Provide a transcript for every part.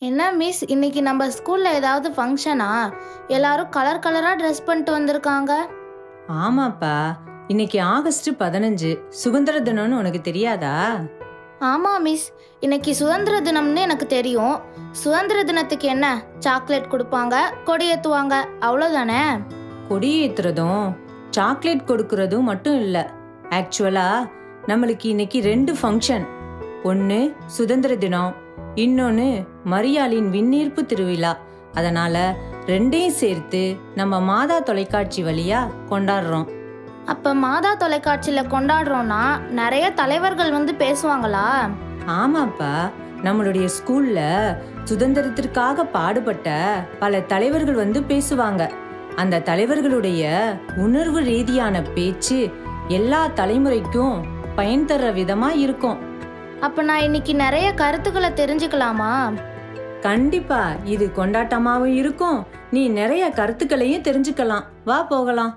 என்ன மிஸ், இன்னைக்கு நம்ம ஸ்கூல்ல ஏதாவது ஃபங்க்ஷனா? எல்லாரும் கலர் கலரா ட்ரெஸ் பண்ணிட்டு வந்திருக்காங்க. ஆமாப்பா, இன்னைக்கு ஆகஸ்ட் 15 சுதந்திர தினம்னு உனக்கு தெரியாதா? ஆமா மிஸ், இன்னைக்கு சுதந்திர தினம்னு எனக்கு தெரியும். சுதந்திர தினத்துக்கு என்ன, சாக்லேட் கொடுப்பாங்க, கொடியேற்றுவாங்க, அவ்வளோதானே? கொடியேற்றுறதும் சாக்லேட் கொடுக்கறதும் மட்டும் இல்லை. ஆக்சுவலா நம்மளுக்கு இன்னைக்கு 2 ஃபங்க்ஷன். ஒன்று சுதந்திர தினம், இன்னொன்று மரியாளின் விண்ணீர்ப்பு திருவிழா. அதனால 2ஐயும் சேர்த்து நம்ம மாதா தொலைக்காட்சி வழியா கொண்டாடுறோம். அப்ப மாதா தொலைக்காட்சியில கொண்டாடுறோம்னா நிறைய தலைவர்கள் வந்து பேசுவாங்களா? ஆமாப்பா, நம்மளுடைய ஸ்கூல்ல சுதந்திரத்திற்காக பாடுபட்ட பல தலைவர்கள் வந்து பேசுவாங்க. அந்த தலைவர்களுடைய உணர்வு ரீதியான பேச்சு எல்லா தலைமுறைக்கும் பயன் தர்ற விதமா இருக்கும். அப்ப நான் இன்னைக்கு நிறைய கருத்துக்களை தெரிஞ்சுக்கலாமா? கண்டிப்பா, இது கொண்டாட்டமாவும் இருக்கும். நீ நிறைய கருத்துக்களையும் தெரிஞ்சுக்கலாம். வா போகலாம்.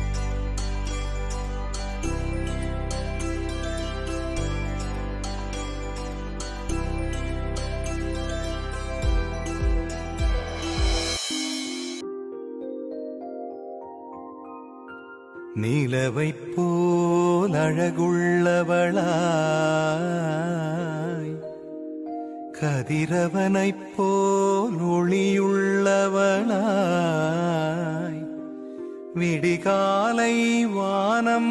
நிலவைப் போல் அழகுள்ளவளாய், கதிரவனைப் போல் ஒளியுள்ளவளாய், விடிகாலை வானம்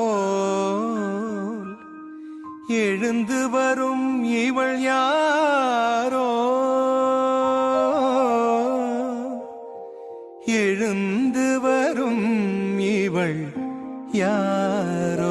போல் எழுந்து வரும் இவள் யாரோ, எழுந்து வரும் இவள் யாரோ.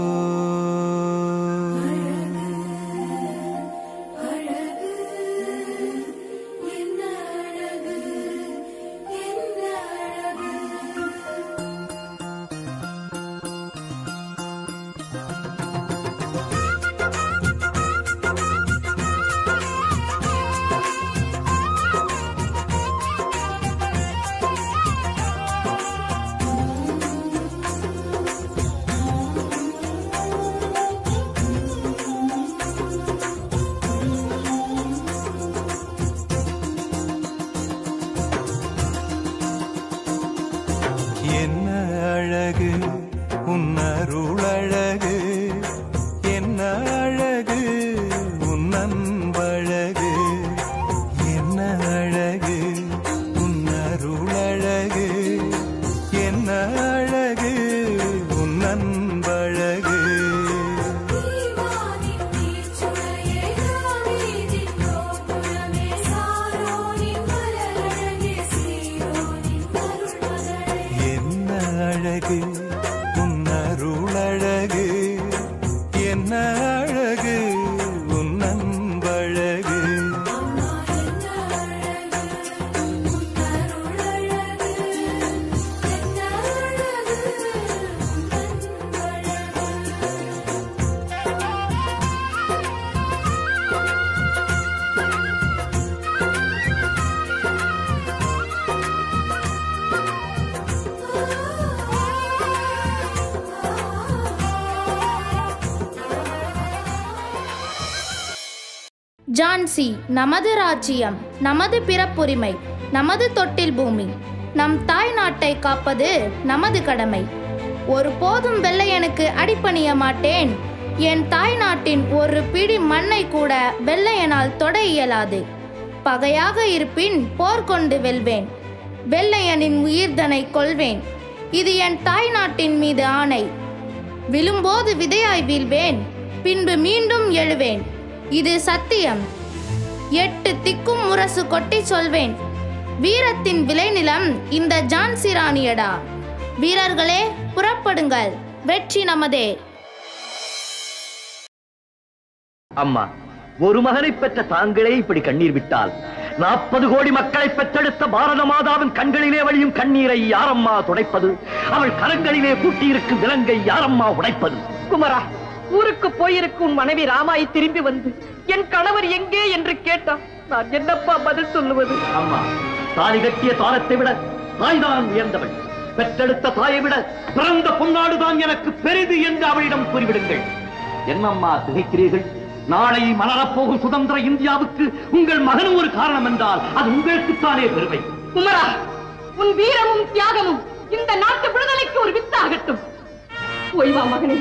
என்ன அழகு உன் அருளழகு, என்ன அழகு உன் அன்பழகு, என்ன அழகு உன் அருளழகு, என்ன அழகு உன் அன்பழகு. அழகு உன் அருளழகு, என்ன அழகு உன் அன்பழகு. ஜான்சி நமது ராஜ்யம், நமது பிறப்புரிமை, நமது தொட்டில் பூமி. நம் தாய் நாட்டை காப்பது நமது கடமை. ஒரு போதும் வெள்ளையனுக்கு அடிபணிய மாட்டேன். என் தாய் நாட்டின் ஒரு பிடி மண்ணை கூட வெள்ளையனால் தொட இயலாது. பகையாக இருப்பின் போர் கொண்டு வெல்வேன். வெள்ளையனின் உயிர்தனை கொள்வேன். இது என் தாய் நாட்டின் மீது ஆணை. விழும்போது விதையாய் வீழ்வேன், பின்பு மீண்டும் எழுவேன். இது சத்தியம். 8 திக்கும் முரசு கொட்டி சொல்வேன். வீரத்தின் விளைநிலம் இந்த ஜான்சி ராணியடா. வீரர்களே புறப்படுங்கள், வெற்றி நமதே. அம்மா, ஒரு மகனை பெற்ற தாங்களே இப்படி கண்ணீர் விட்டால் 40 கோடி மக்களை பெற்றெடுத்த பாரத மாதாவின் கண்களிலே வழியும் கண்ணீரை யாரம்மா துடைப்பது? அவள் கரங்களிலே பூட்டியிருக்கும் விலங்கை யாரம்மா உடைப்பது? குமரா, ஊருக்கு போயிருக்கும் மனைவி ராமாய் திரும்பி வந்து என் கணவர் எங்கே என்று கேட்டான். நான் என்னப்பா பதில் சொல்லுவது? அம்மா, தாலி கட்டிய தாரத்தை விட தாய்தான் உயர்ந்தவள். பெற்றெடுத்த தாயை விட பிறந்த பொன்னாடுதான் எனக்கு பெரிது என்று அவளிடம் கூறிவிடுங்கள். என்னம்மா திகைக்கிறீர்கள்? நாளை மலரப்போகும் சுதந்திர இந்தியாவுக்கு உங்கள் மகனும் ஒரு காரணம் என்றால் அது உங்களுக்குத்தானே பெருமை. குமரா, உன் வீரமும் தியாகமும் இந்த நாட்டு விடுதலைக்கு ஒரு வித்தாகட்டும். ஓய்வா மகனே.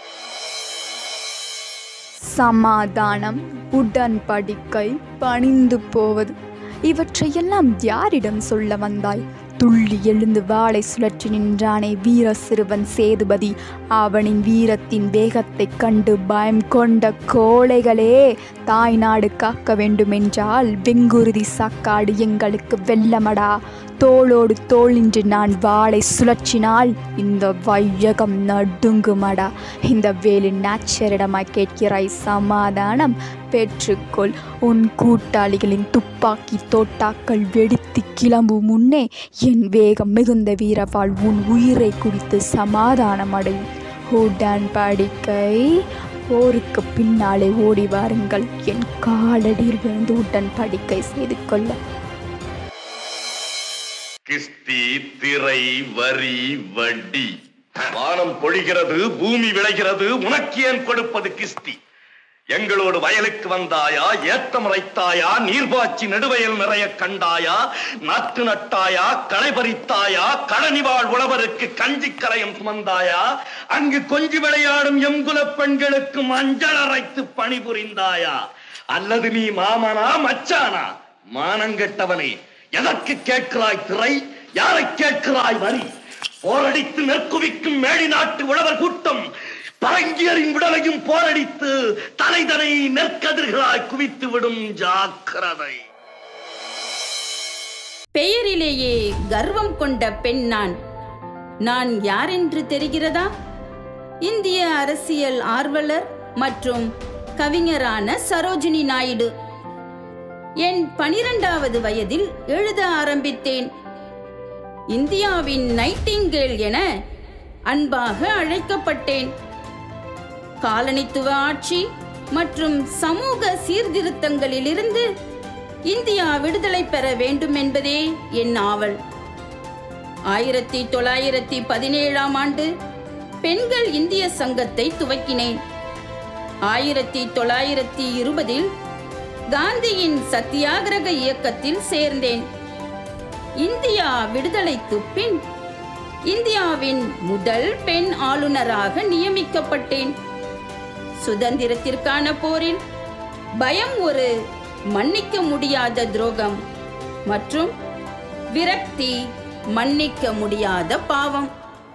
சமாதானம், உடன்படிக்கை, பணிந்து போவது, இவற்றையெல்லாம் யாரிடம் சொல்ல வந்தாய்? துள்ளி எழுந்து வாளை சுழற்றி நின்றானே வீர சிறுவன் சேதுபதி. அவனின் வீரத்தின் வேகத்தைக் கண்டு பயம் கொண்ட கோழைகளே, தாய் நாடு காக்க வேண்டுமென்றால் வெங்குருதி சாக்காடு எங்களுக்கு வெல்லமடா. தோளோடு தோள் நின்று நான் வாளை சுழற்றினால் இந்த வையகம் நடுங்குமடா. இந்த வேலு நாச்சரிடமாய் கேட்கிறாய் சமாதானம்? பெற்றுக்கொள். உன் கூட்டாளிகளின் துப்பாக்கி தோட்டாக்கள் வெடித்து கிளம்பும் முன்னே என் வேகம் மிகுந்த வீரவாள் உன் உயிரை குடித்து சமாதானம் அடையும். உடன்படிக்கை. போருக்கு பின்னாலே ஓடி வாருங்கள், என் காலடியில் விழுந்து உடன்படிக்கை செய்து கொள்ள. கிஸ்தி, திரை, வரி, வட்டி. வானம் பொழிகிறது, பூமி விளைகிறது, உனக்கு ஏன் கொடுப்பது கிஸ்தி? எங்களோடு வயலுக்கு வந்தாயா? ஏத்தம் இறைத்தாயா? நீர்பாய்ச்சி நெடுவயல் நிறைய கண்டாயா? நாற்று நட்டாயா? களை பறித்தாயா? களனிவாழ் உழவருக்கு கஞ்சி கரையும் சுமந்தாயா? அங்கு கொஞ்சி விளையாடும் எங்குல பெண்களுக்கு மஞ்சள் அரைத்து பணிபுரிந்தாயா? அல்லது நீ மாமனா மச்சானா? மானங்கெட்டவனே, எதற்கு கேட்கிறாய் திரை? யாரை கேட்கிறாய் வரி? போரடித்து நெற்குவிக்கும் மேடி நாட்டு உழவர் கூட்டம் பரங்கியரின் விடலையும் போரடித்து தலைதனை நெற்கதிர்களாய் குவித்து விடும். ஜாக்கிரதை. பெயரிலேயே கர்வம் கொண்ட பெண் நான் யாரென்று தெரிகிறதா? இந்திய அரசியல் ஆர்வலர் மற்றும் கவிஞரான சரோஜினி நாயுடு. என் 12வது வயதில் எழுத ஆரம்பித்தேன். இந்தியாவின் நைட்டிங்கேல் என அன்பாக அழைக்கப்பட்டேன். காலனித்துவ ஆட்சி மற்றும் சமூக சீர்திருத்தங்களிலிருந்து இந்தியா விடுதலை பெற வேண்டும் என்பதே என் ஆவல். 1917ஆம் ஆண்டு பெண்கள் இந்திய சங்கத்தை துவக்கினேன். 1920இல் காந்தியின் சத்தியாகிரக இயக்கத்தில் சேர்ந்தேன். இந்தியா விடுதலைக்கு பின் இந்தியாவின் முதல் பெண் ஆளுநராக நியமிக்கப்பட்டேன். சுதந்திரத்திற்கான போரில் பயம் ஒரு மன்னிக்க முடியாத துரோகம் மற்றும் விரக்தி மன்னிக்க முடியாத பாவம்.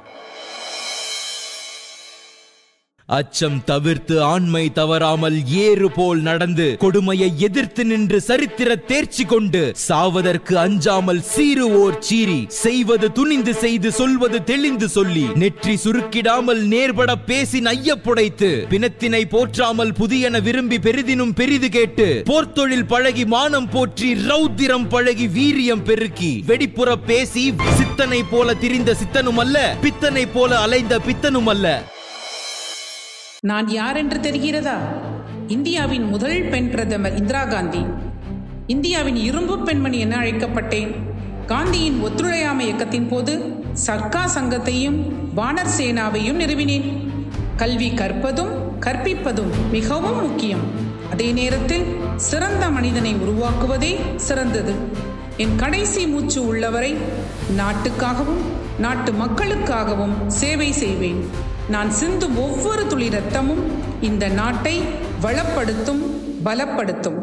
அச்சம் தவிர்த்து ஆண்மை தவறாமல் ஏறு போல் நடந்து கொடுமையை எதிர்த்து நின்று சரித்திர தேர்ச்சி கொண்டு சாவதற்கு அஞ்சாமல் சீருவோர் சீரி செய்வது துணிந்து செய்து சொல்வது தெளிந்து சொல்லி நெற்றி சுருக்கிடாமல் நேர்பட பேசி நையப்புடைத்து பிணத்தினை போற்றாமல் புதியன விரும்பி பெரிதினும் பெரிது கேட்டு போர்த்தொழில் பழகி மானம் போற்றி ரௌத்திரம் பழகி வீரியம் பெருக்கி வெடிப்புற பேசி சித்தனை போல திரிந்த சித்தனும் அல்ல, பித்தனை போல அலைந்த பித்தனும் அல்ல. நான் யார் என்று தெரிகிறதா? இந்தியாவின் முதல் பெண் பிரதமர் இந்திரா காந்தி. இந்தியாவின் இரும்பு பெண்மணி என அழைக்கப்பட்டேன். காந்தியின் ஒத்துழையாமை இயக்கத்தின் போது சர்க்கா சங்கத்தையும் வானர் சேனாவையும் நிறுவினேன். கல்வி கற்பதும் கற்பிப்பதும் மிகவும் முக்கியம். அதே நேரத்தில் சிறந்த மனிதனை உருவாக்குவதே சிறந்தது. என் கடைசி மூச்சு உள்ளவரை நாட்டுக்காகவும் நாட்டு மக்களுக்காகவும் சேவை செய்வேன். நான் சிந்தும் ஒவ்வொரு துளி ரத்தமும் இந்த நாட்டை வளப்படுத்தும், பலப்படுத்தும்.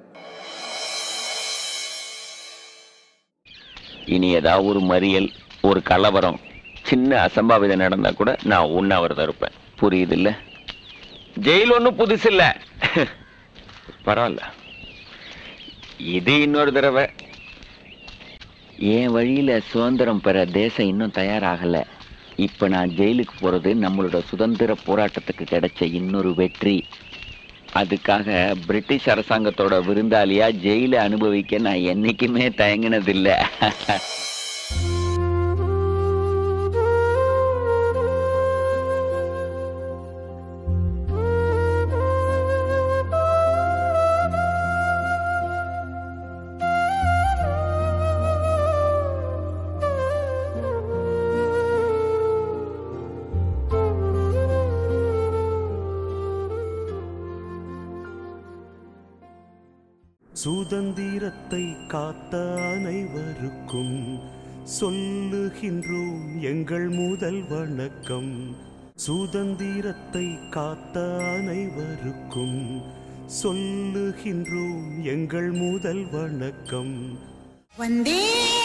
இனி ஏதாவது ஒரு மறியல், ஒரு கலவரம், சின்ன அசம்பாவிதம் நடந்தா கூட நான் உண்ணாவிரதம் இருப்பேன். புரியுது இல்ல? ஜெயில் ஒன்றும் புதுசு இல்ல. பரவாயில்ல, இது இன்னொரு தடவை. என் வழியில சுதந்திரம் பெற தேசம் இன்னும் தயாராகல. இப்ப நான் ஜெயிலுக்கு போறது நம்மளோட சுதந்திர போராட்டத்துக்கு கிடைச்ச இன்னொரு வெற்றி. அதுக்காக பிரிட்டிஷ் அரசாங்கத்தோட விருந்தாளியா ஜெயில அனுபவிக்க நான் என்னைக்குமே தயங்கினதில்லை. சுதந்திரத்தை காத்த அனைவருக்கும் சொல்லுகின்றோம் எங்கள் முதல் வணக்கம். சுதந்திரத்தை காத்த அனைவருக்கும் சொல்லுகின்றோம் எங்கள் முதல் வணக்கம். வந்தே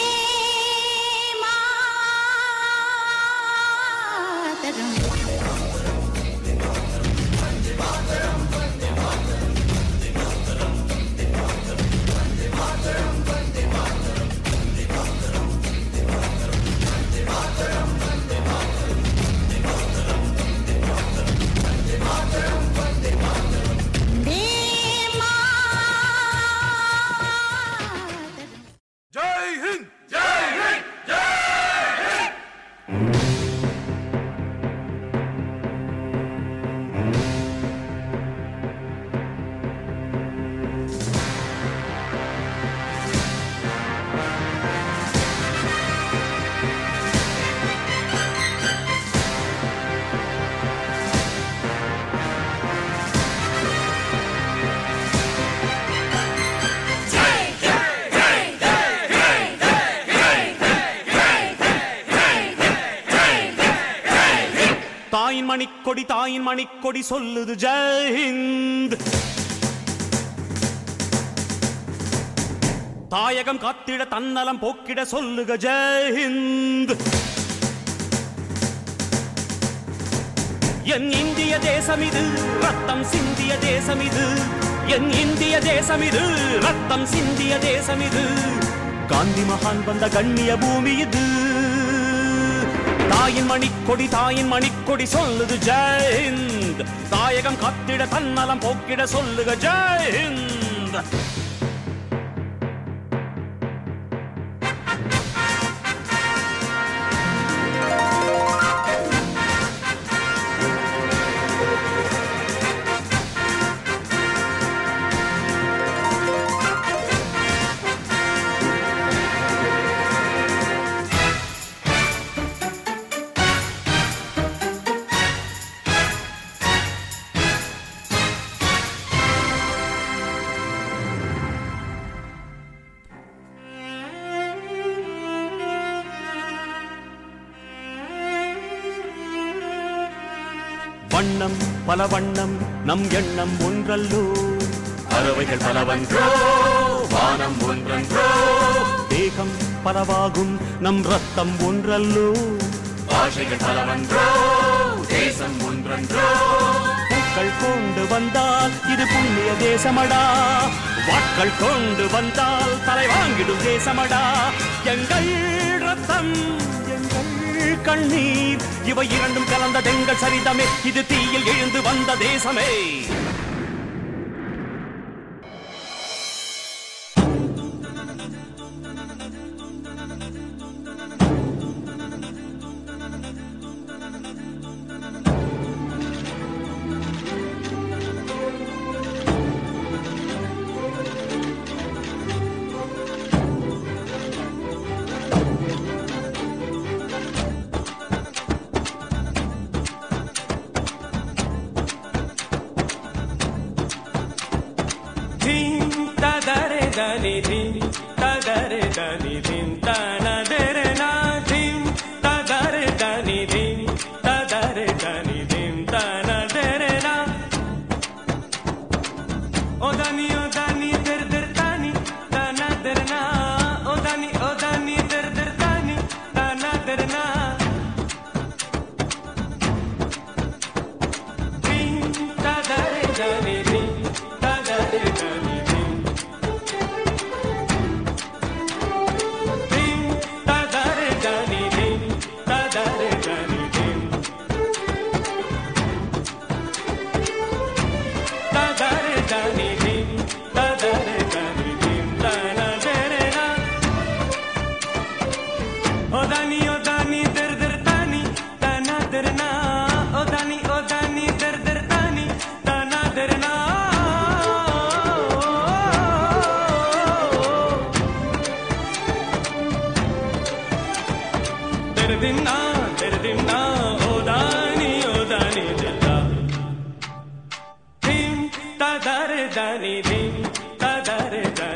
மணிக்கொடி தாயின் மணிக்கொடி சொல்லுது ஜெய் ஹிந்த். தாயகம் காத்திட தன்னலம் போக்கிட சொல்லுக ஜெய் ஹிந்த். என் இந்திய தேசம் இது ரத்தம் சிந்திய தேசம் இது. என் இந்திய தேசம் இது ரத்தம் சிந்திய தேசம் இது. காந்தி மகான் வந்த கண்ணிய பூமி இது. தாயின் மணிக்கொடி சொல்லுது ஜெய் ஹிந்த். தாயகம் காத்திட தன்னலம் போக்கிட சொல்லுக ஜெய் ஹிந்த். வண்ணம் பல வண்ணம் நம் எண்ணம் ஒன்றல்லோ. பறவைகள் பலவன்றோ வானம் ஒன்றன்றோ. தேகம் பலவாகும் நம் ரத்தம் ஒன்றல்லோ. பாஷைகள் பலவன்றோ தேசம் ஒன்றன்றோ. பூக்கள் கொண்டு வந்தால் இது புண்ணிய தேசமடா. வாட்கள் கொண்டு வந்தால் தலை வாங்கிடும் தேசமடா. எங்கள் ரத்தம் எங்கள் கண்ணீர் இவை இரண்டும் கலந்த தெங்கள் சரிதமே. இது தீயில் எழுந்து வந்த தேசமே. da da da da da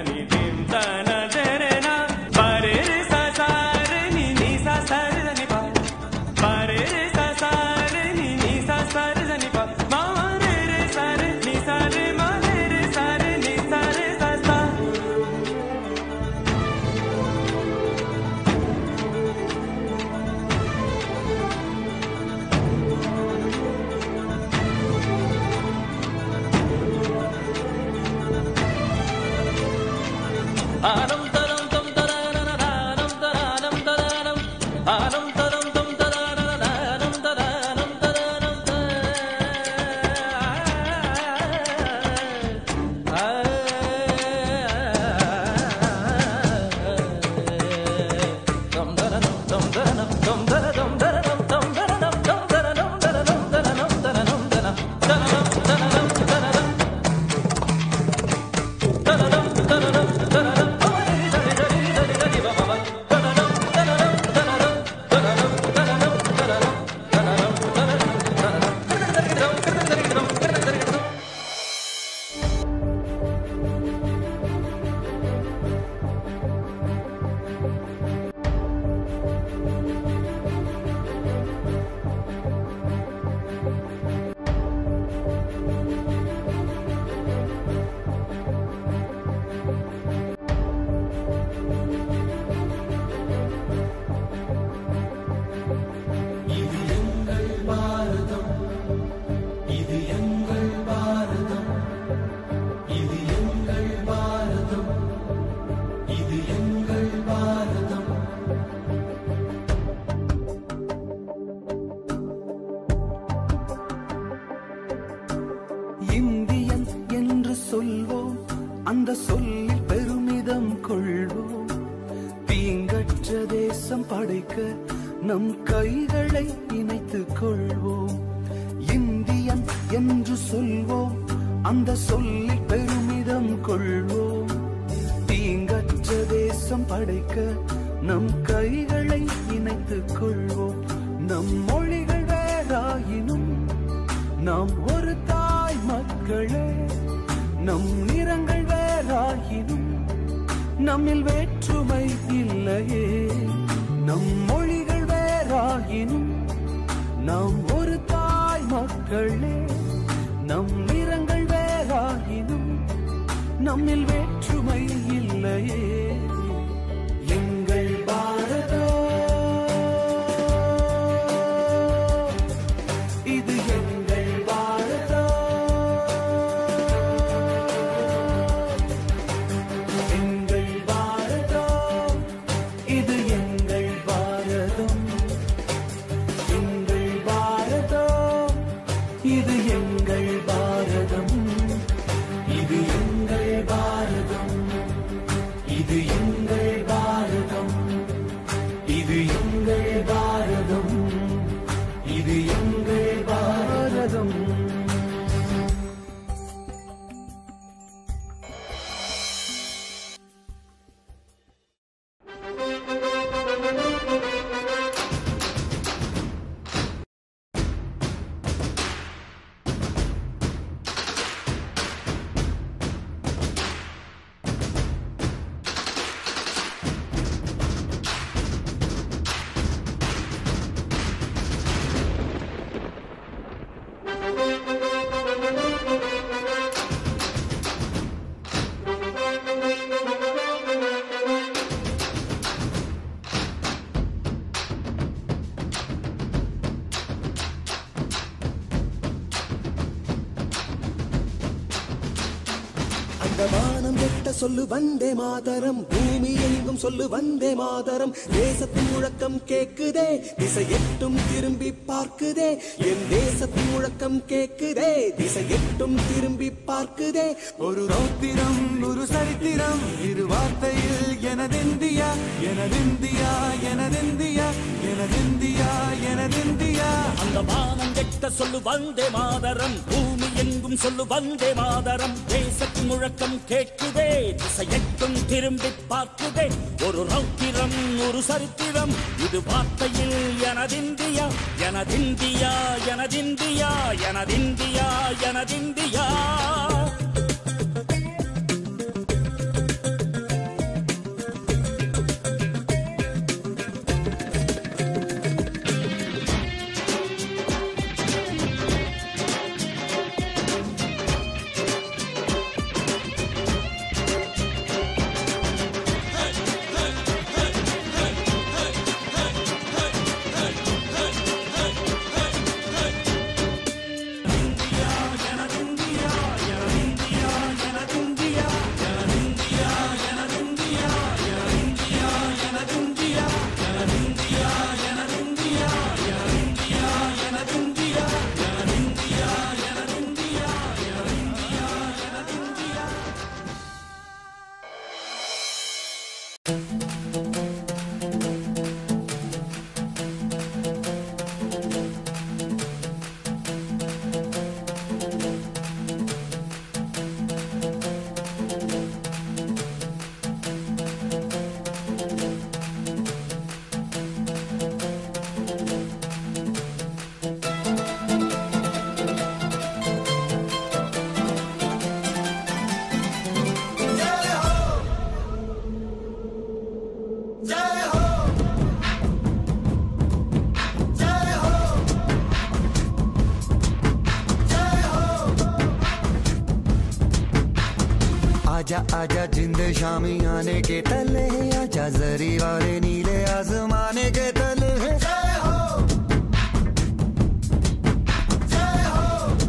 தேசம் படைக்க நம் கைகளை இணைத்துக் கொள்வோம். இந்தியன் என்று சொல்வோம், அந்த சொல்லில் பெருமிதம் கொள்வோம். தீங்கற்ற தேசம் படைக்க நம் கைகளை இணைத்துக் கொள்வோம். நம் மொழிகள் வேறாயினும் நாம் ஒரு தாய் மக்களே. நம் நிறங்கள் வேறாயினும் நம்மில் வேற்றுமை இல்லையே. நம் மொழிகள் வேறாயினும் நாம் ஒரு தாய் மக்களே. நம் நிறங்கள் வேறாயினும் நம்மில் வேற்றுமை இல்லையே. எங்கள் பாரதம் இது எங்கள் பாரதம். எங்கள் பாரதம் இது எங்கள் பாரதம். எங்கள் பாரதம் இது எங்கள் பாரதம். இது எங்கள் பாரதம். இது எங்கள் பாரதம். இது எங்கள் பாரதம். இது எங்கள் பாரதம். வானம் கெட்ட சொல்லு வந்தே மாதரம், பூமி எங்கும் சொல்லு வந்தே மாதரம். தேசத்தின் முழக்கம் கேக்குதே, திசை எட்டும் திரும்பி பார்க்குதே. என் தேசத்தின் முழக்கம் கேக்குதே, திசை எட்டும் திரும்பி பார்க்குதே. ஒரு ரௌத்திரம் ஒரு சரித்திரம் இரு வார்த்தையில் எனதிந்தியா. எனதிந்தியா எனதிந்தியா எனதிந்தியா எனதிந்தியா. அந்த வானம் கெட்ட சொல்லு வந்தே மாதரம், பூமி எங்கும் சொல்லு வந்தே மாதரம். தேசத்தின் முழக்கம் கேட்குதே, திசையெட்டும் திரும்பி பார்க்குதே. ஒரு ரௌத்திரம் ஒரு சரித்திரம் இது வார்த்தையில் எனதிந்தியா. எனதிந்தியா எனதிந்தியா எனதிந்தியா எனதிந்தியா. आजा आजा जिंद शामी आने के तले, आजा जरी वाले नीले आसमाने के तले. जय हो जय हो.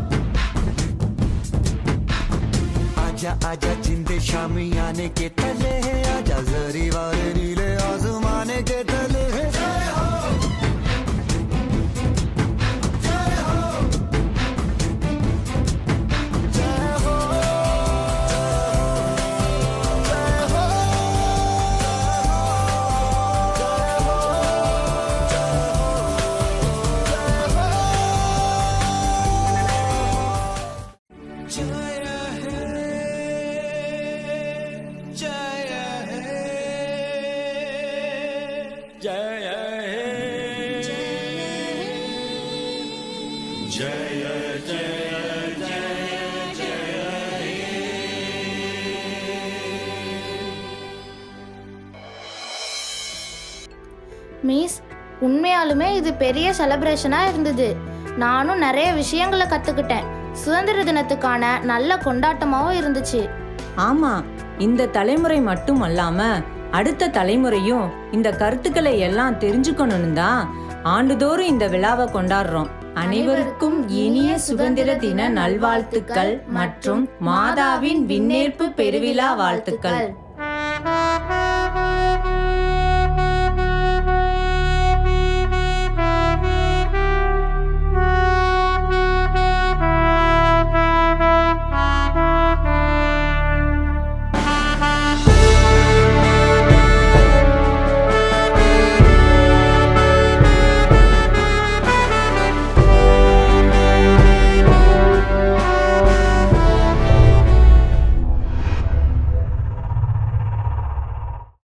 आजा आजा जिंद शामी आने के तले, आजा जरी वाले नीले आसमाने के तले. जय हो जय हो जय हो. जय हो जय हे जय जय जय जय மிஸ், உண்மையாலுமே இது பெரிய செலிப்ரேஷனா இருந்தது. நானும் நிறைய விஷயங்களை கத்துக்கிட்டேன். சுதந்திர தினத்துக்கான நல்ல கொண்டாட்டமாவும் இருந்துச்சு. ஆமா, இந்த தலைமுறை மட்டும் அல்லாம அடுத்த தலைமுறையும் இந்த கருத்துக்களை எல்லாம் தெரிஞ்சுக்கணும்னு தான் ஆண்டுதோறும் இந்த விழாவை கொண்டாடுறோம். அனைவருக்கும் இனிய சுதந்திர தின நல்வாழ்த்துக்கள் மற்றும் மாதாவின் விண்ணேற்பு பெருவிழா வாழ்த்துக்கள்.